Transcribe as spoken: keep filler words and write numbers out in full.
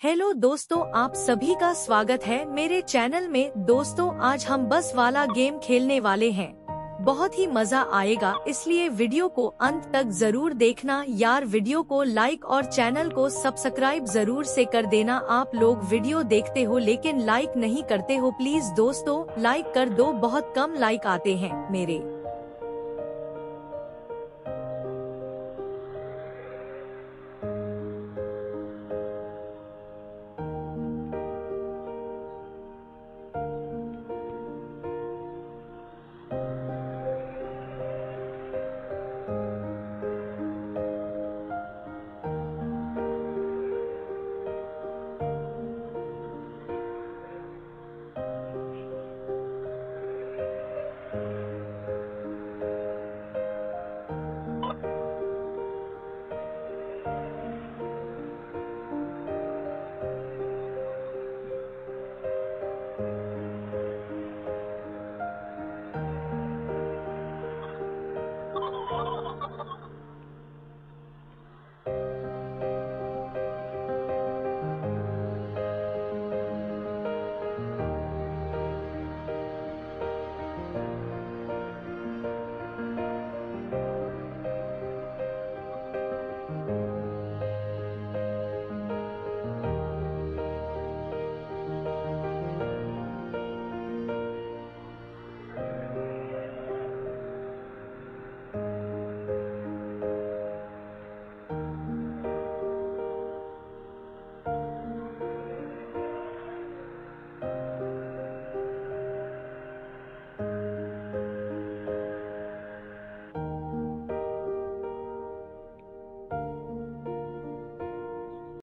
Hello दोस्तों, आप सभी का स्वागत है मेरे चैनल में। दोस्तों, आज हम बस वाला गेम खेलने वाले हैं। बहुत ही मजा आएगा, इसलिए वीडियो को अंत तक जरूर देखना यार। वीडियो को लाइक और चैनल को सब्सक्राइब जरूर से कर देना। आप लोग वीडियो देखते हो लेकिन लाइक नहीं करते हो, प्लीज दोस्तों लाइक कर दो, बहुत कम लाइक आते हैं मेरे।